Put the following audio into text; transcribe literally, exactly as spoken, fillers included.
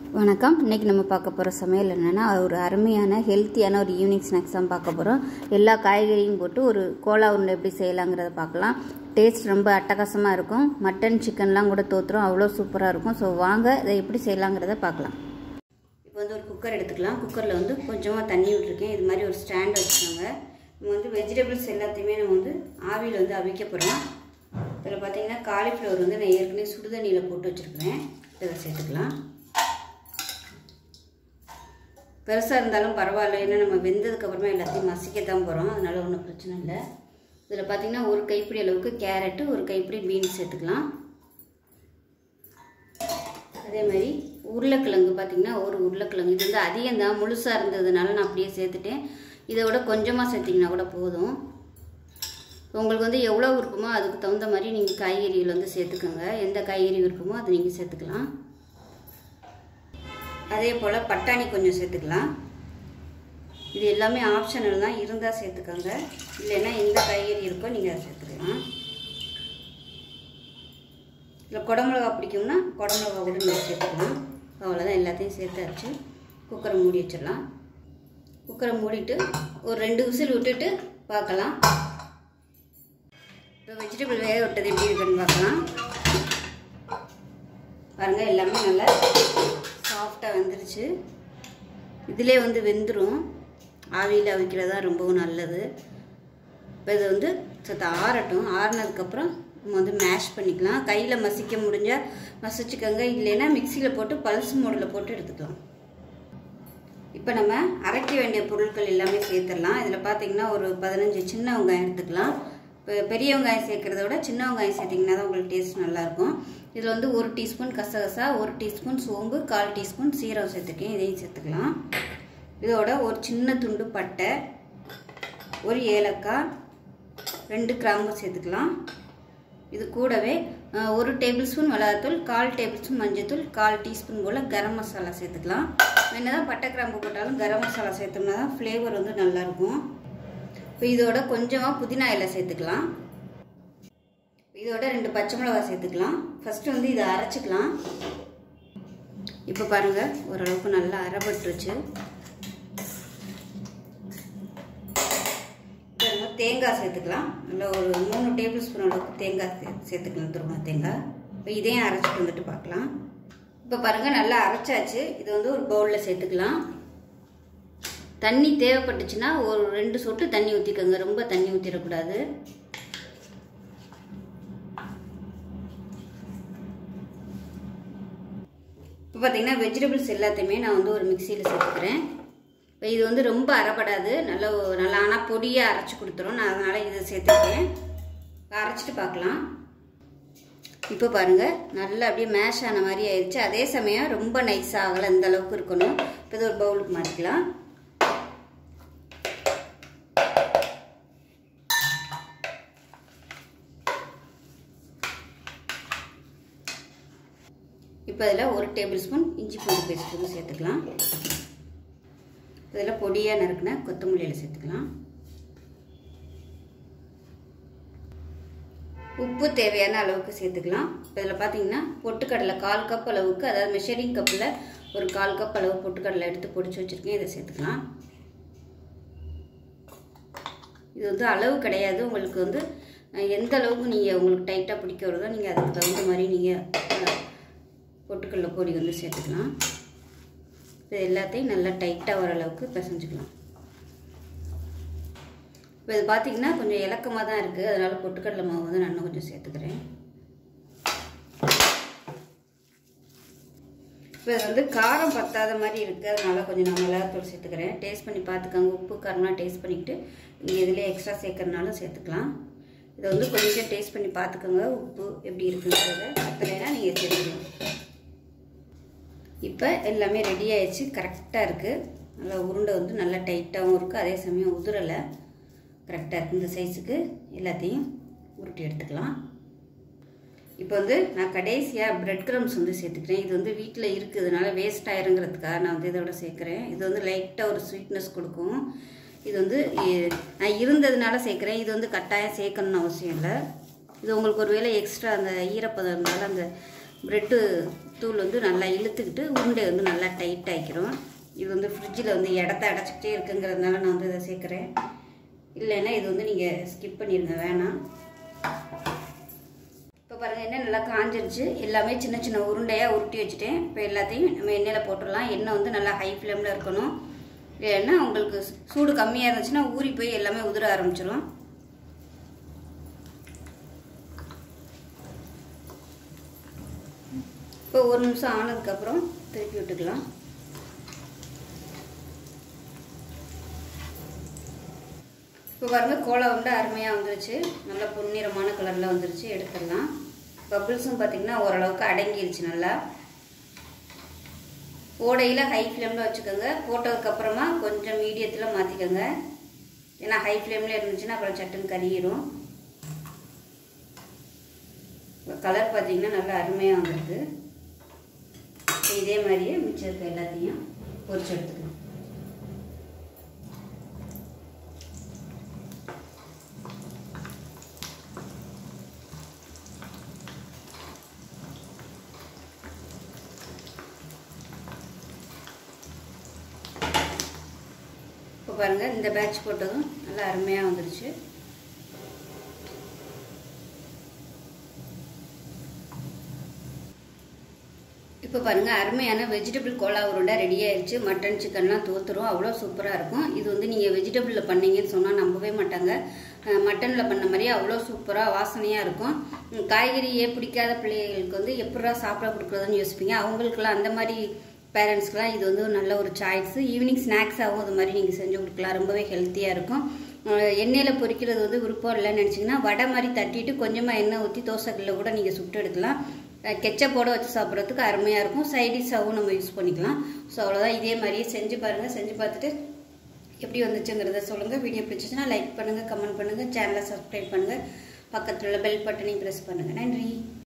வணக்கம். இன்றைக்கி நம்ம பார்க்க போகிற சமையல் என்னென்னா ஒரு அருமையான ஹெல்த்தியான ஒரு ஈவினிங் ஸ்நாக்ஸ் தான் பார்க்க போகிறோம். எல்லா காய்கறியும் போட்டு ஒரு கோலா உருண்டை எப்படி செய்யலாங்கிறத பார்க்கலாம். டேஸ்ட் ரொம்ப அட்டகாசமாக இருக்கும். மட்டன் சிக்கன்லாம் கூட தோற்றுரும், அவ்வளோ சூப்பராக இருக்கும். ஸோ வாங்க இதை எப்படி செய்யலாங்கிறத பார்க்கலாம். இப்போ வந்து ஒரு குக்கர் எடுத்துக்கலாம். குக்கரில் வந்து கொஞ்சமாக தண்ணி விட்டுருக்கேன். இது மாதிரி ஒரு ஸ்டாண்ட் வச்சுக்கோங்க. நம்ம வந்து வெஜிடபிள்ஸ் எல்லாத்தையுமே நம்ம வந்து ஆவியில் வந்து அவிக்க போகிறோம். இதில் பார்த்தீங்கன்னா காலிஃப்ளவர் வந்து நான் ஏற்கனவே சுடுதண்ணியில் போட்டு வச்சுருக்கிறேன். இதை சேர்த்துக்கலாம். பெருசாக இருந்தாலும் பரவாயில்ல, ஏன்னா நம்ம வெந்ததுக்கப்புறமா எல்லாத்தையும் மசிக்கத்தான் போகிறோம், அதனால ஒன்றும் பிரச்சனை இல்லை. இதில் பார்த்திங்கன்னா ஒரு கைப்பிடி அளவுக்கு கேரட்டு, ஒரு கைப்பிடி பீன்ஸ் சேர்த்துக்கலாம். அதே மாதிரி உருளைக்கிழங்கு பார்த்திங்கன்னா ஒரு உருளைக்கிழங்கு, இது வந்து அதிகம்தான், முழுசாக இருந்ததுனால நான் அப்படியே சேர்த்துட்டேன். இதை விட கொஞ்சமாக சேர்த்திங்கன்னா கூட போதும். உங்களுக்கு வந்து எவ்வளோ விருப்பமோ அதுக்கு தகுந்த மாதிரி நீங்கள் காய்கறிகள் வந்து சேர்த்துக்கோங்க. எந்த காய்கறி விருப்பமோ அதை நீங்கள் சேர்த்துக்கலாம். அதே போல் பட்டாணி கொஞ்சம் சேர்த்துக்கலாம். இது எல்லாமே ஆப்ஷனல் தான், இருந்தால் சேர்த்துக்கோங்க, இல்லைன்னா எந்த காய்கறி இருக்கோ நீங்கள் அதை சேர்த்துக்கலாம். இல்லை குடமிளகா பிடிக்கும்னா குடமிளகா கூட நீங்கள் சேர்த்துக்கலாம். அவ்வளோதான், எல்லாத்தையும் சேர்த்தாச்சு. குக்கரை மூடி வச்சிடலாம். குக்கரை மூடிட்டு ஒரு ரெண்டு விசில் விட்டுட்டு பார்க்கலாம். இப்போ வெஜிடபிள் வேக விட்டது எப்படி இருக்குன்னு பார்க்கலாம். பாருங்கள், எல்லாமே நல்லா சாஃப்டாக வெந்துருச்சு. இதிலே வந்து வெந்துடும். ஆவியில் அவிக்கிறது தான் ரொம்பவும் நல்லது. இப்போ இதை வந்து சற்று ஆறட்டும். ஆறினதுக்கப்புறம் நம்ம வந்து மேஷ் பண்ணிக்கலாம். கையில் மசிக்க முடிஞ்சால் மசிச்சுக்கோங்க, இல்லைன்னா மிக்சியில் போட்டு பல்ஸ் மோடில் போட்டு எடுத்துக்கலாம். இப்போ நம்ம அரைக்க வேண்டிய பொருட்கள் எல்லாமே சேர்த்துடலாம். இதில் பார்த்திங்கன்னா ஒரு பதினஞ்சு சின்ன வெங்காயம் எடுத்துக்கலாம். இப்போ பெரிய வெங்காயம் சேர்க்குறத விட சின்ன வெங்காயம் சேர்த்திங்கன்னா தான் உங்களுக்கு டேஸ்ட் நல்லாயிருக்கும். இதில் வந்து ஒரு டீஸ்பூன் கசகசா, ஒரு டீஸ்பூன் சோம்பு, கால் டீஸ்பூன் சீரகம் சேர்த்துருக்கேன். இதையும் சேர்த்துக்கலாம். இதோட ஒரு சின்ன துண்டு பட்டை, ஒரு ஏலக்காய், ரெண்டு கிராம்பு சேர்த்துக்கலாம். இது கூடவே ஒரு டேபிள் ஸ்பூன் மிளகாத்தூள், கால் டேபிள் ஸ்பூன் மஞ்சத்தூள், கால் டீஸ்பூன் போல் கரம் மசாலா சேர்த்துக்கலாம். என்ன தான் பட்டை கிராம்பு போட்டாலும் கரம் மசாலா சேர்த்தோம்னா தான் ஃப்ளேவர் வந்து நல்லாயிருக்கும். இப்போ இதோட கொஞ்சமாக புதினா இலை சேர்த்துக்கலாம். இதோட ரெண்டு பச்சை மிளகாய் சேர்த்துக்கலாம். ஃபஸ்ட்டு வந்து இதை அரைச்சிக்கலாம். இப்போ பாருங்கள், ஓரளவுக்கு நல்லா அரைப்பட்டுருச்சு. இப்போ தேங்காய் சேர்த்துக்கலாம். நல்லா ஒரு மூணு டேபிள் ஸ்பூன் அளவுக்கு தேங்காய் சே சேர்த்துக்கலாம் திரும்ப தேங்காய். இப்போ இதையும் அரைச்சிட்டு வந்துட்டு பார்க்கலாம். இப்போ பாருங்கள், நல்லா அரைச்சாச்சு. இது வந்து ஒரு பவுலில் சேர்த்துக்கலாம். தண்ணி தேவைப்பட்டுச்சுன்னா ஒரு ரெண்டு சொட்டு தண்ணி ஊற்றிக்கோங்க, ரொம்ப தண்ணி ஊற்றிடக்கூடாது. இப்போ பார்த்தீங்கன்னா வெஜிடபிள்ஸ் எல்லாத்தையுமே நான் வந்து ஒரு மிக்சியில் சேர்த்துக்கிறேன். இப்போ இது வந்து ரொம்ப அரைப்படாது, நல்லா நல்லா ஆனால் பொடியாக அரைச்சி கொடுத்துரும். நான் அதனால் இதை சேர்த்துக்கிறேன். அரைச்சிட்டு பார்க்கலாம். இப்போ பாருங்கள், நல்லா அப்படியே மேஷ் ஆன மாதிரி ஆயிடுச்சு. அதே சமயம் ரொம்ப நைஸாக ஆகலை, இந்த அளவுக்கு இருக்கணும். இப்போ இது ஒரு பவுலுக்கு மாற்றிக்கலாம். இப்போ இதில் ஒரு டேபிள் ஸ்பூன் இஞ்சி பூண்டு பேஸ்ட் வந்து சேர்த்துக்கலாம். இதில் பொடியாக நறுக்கின கொத்தமல்லியில் சேர்த்துக்கலாம். உப்பு தேவையான அளவுக்கு சேர்த்துக்கலாம். இப்போ இதில் பார்த்தீங்கன்னா பொட்டுக்கடலை கால் கப் அளவுக்கு, அதாவது மெஷரிங் கப்பில் ஒரு கால் கப் அளவு பொட்டுக்கடலை எடுத்து பொடிச்சு வச்சுருக்கேன். இதை சேர்த்துக்கலாம். இது வந்து அளவு கிடையாது, உங்களுக்கு வந்து எந்த அளவுக்கு நீங்கள் உங்களுக்கு டைட்டாக பிடிக்க வருதோ நீங்கள் அதுக்கு தகுந்த மாதிரி நீங்கள் பொட்டுக்கடலை பொடி வந்து சேர்த்துக்கலாம். இது எல்லாத்தையும் நல்லா டைட்டாக வர அளவுக்கு பிசைஞ்சுக்கலாம். இப்போ இது பார்த்திங்கன்னா கொஞ்சம் இலக்கமாக தான் இருக்குது, அதனால் பொட்டுக்கடலை மாவு வந்து நான் கொஞ்சம் சேர்த்துக்கிறேன். இப்போ இது வந்து காரம் பத்தாத மாதிரி இருக்குது, அதனால் கொஞ்சம் நான் மிளகாத்தூள் சேர்த்துக்கிறேன். டேஸ்ட் பண்ணி பார்த்துக்கோங்க. உப்பு காரம்லாம் டேஸ்ட் பண்ணிக்கிட்டு நீங்கள் இதில் எக்ஸ்ட்ரா சேர்க்கறனாலும் சேர்த்துக்கலாம். இதை வந்து கொஞ்சம் டேஸ்ட் பண்ணி பார்த்துக்கோங்க, உப்பு எப்படி இருக்குங்கிறத. பத்தலைன்னா நீங்கள் சேர்த்துக்கலாம். இப்போ எல்லாமே ரெடி ஆயிடுச்சு, கரெக்டாக இருக்குது. நல்லா உருண்டை வந்து நல்லா டைட்டாகவும் இருக்குது, அதே சமயம் உதிரலை, கரெக்டாக இருக்குது. இந்த சைஸுக்கு எல்லாத்தையும் உருட்டி எடுத்துக்கலாம். இப்போ வந்து நான் கடைசியாக பிரெட் க்ரம்ஸ் வந்து சேர்த்துக்கிறேன். இது வந்து வீட்டில் இருக்குதுனால வேஸ்ட் ஆயிருங்கிறதுக்காக நான் வந்து இதோட சேர்க்குறேன். இது வந்து லைட்டாக ஒரு ஸ்வீட்னஸ் கொடுக்கும். இது வந்து நான் இருந்ததுனால சேர்க்குறேன். இது வந்து கட்டாயம் சேர்க்கணும்னு அவசியம் இல்லை. இது உங்களுக்கு ஒரு வேளை எக்ஸ்ட்ரா அந்த ஈரப்பதம் இருந்தாலும் அந்த ப்ரெட்டு தூள் வந்து நல்லா இழுத்துக்கிட்டு உருண்டை வந்து நல்லா டைட் ஆக்கிரும். இது வந்து ஃப்ரிட்ஜில் வந்து இடத்த அடைச்சிக்கிட்டே இருக்குங்கிறதுனால நான் வந்து இதை சேர்க்குறேன். இல்லைன்னா இது வந்து நீங்கள் ஸ்கிப் பண்ணிடுங்க, வேணாம். இப்போ பாருங்கள் எண்ணெய் நல்லா காஞ்சிருச்சு. எல்லாமே சின்ன சின்ன உருண்டையாக உருட்டி வச்சுட்டேன். இப்போ எல்லாத்தையும் நம்ம எண்ணெயில் போட்டுடலாம். எண்ணெய் வந்து நல்லா ஹை ஃப்ளேமில் இருக்கணும். இல்லைன்னா உங்களுக்கு சூடு கம்மியாக இருந்துச்சுன்னா ஊறி போய் எல்லாமே உதிர ஆரம்பிச்சிடும். இப்போ ஒரு நிமிஷம் ஆனதுக்கப்புறம் திருப்பி விட்டுக்கலாம். இப்போ பாருங்கள் கோலா உருண்டை அருமையாக வந்துருச்சு. நல்லா பொன்னிறமான கலரில் வந்துருச்சு. எடுத்துடலாம். பபிள்ஸும் பார்த்திங்கன்னா ஓரளவுக்கு அடங்கிருச்சு. நல்லா ஓடையில் ஹை ஃப்ளேமில் வச்சுக்கோங்க. போட்டதுக்கப்புறமா கொஞ்சம் மீடியத்தில் மாற்றிக்கோங்க. ஏன்னா ஹை ஃப்ளேமில் இருந்துச்சுன்னா அப்புறம் சட்டுன்னு கறியிடும். கலர் பார்த்திங்கன்னா நல்லா அருமையாக வந்துருக்கு. இதே மாதிரியே மிச்சம் இருக்க எல்லாத்தையும் பொரிச்சு எடுத்துக்கலாம். இப்போ பாருங்கள் இந்த பேட்ச் போட்டதும் நல்லா அருமையாக வந்துருச்சு. இப்போ பாருங்கள் அருமையான வெஜிடபிள் கோலா உருண்டை ரெடி ஆயிடுச்சு. மட்டன் சிக்கன்லாம் தோத்துரும், அவ்வளோ சூப்பராக இருக்கும். இது வந்து நீங்கள் வெஜிடபிளில் பண்ணீங்கன்னு சொன்னால் நம்பவே மாட்டாங்க. மட்டனில் பண்ண மாதிரியே அவ்வளோ சூப்பராக வாசனையாக இருக்கும். காய்கறியே பிடிக்காத பிள்ளைகளுக்கு வந்து எப்படா சாப்பிட கொடுக்குறதுன்னு யோசிப்பீங்க. அவங்களுக்குலாம் அந்த மாதிரி பேரண்ட்ஸ்க்குலாம் இது வந்து நல்ல ஒரு சாய்ஸு. ஈவினிங் ஸ்நாக்ஸாகவும் அது மாதிரி நீங்கள் செஞ்சு கொடுக்கலாம். ரொம்பவே ஹெல்த்தியாக இருக்கும். எண்ணெயில் பொரிக்கிறது வந்து விருப்பம் இல்லைன்னு நினச்சிங்கன்னா வடை மாதிரி தட்டிட்டு கொஞ்சமாக எண்ணெய் ஊற்றி தோசைக்கல்லில் கூட நீங்கள் சுட்டு எடுக்கலாம். கெச்சப்போட வச்சு சாப்பிட்றதுக்கு அருமையாக இருக்கும். சைடிஷாகவும் நம்ம யூஸ் பண்ணிக்கலாம். ஸோ அவ்வளோதான். இதே மாதிரியே செஞ்சு பாருங்கள். செஞ்சு பார்த்துட்டு எப்படி வந்துச்சுங்கிறத சொல்லுங்கள். வீடியோ பிடிச்சிச்சுன்னா லைக் பண்ணுங்கள், கமெண்ட் பண்ணுங்கள், சேனலை சப்ஸ்கிரைப் பண்ணுங்கள், பக்கத்தில் உள்ள பெல் பட்டனையும் ப்ரெஸ் பண்ணுங்கள். நன்றி.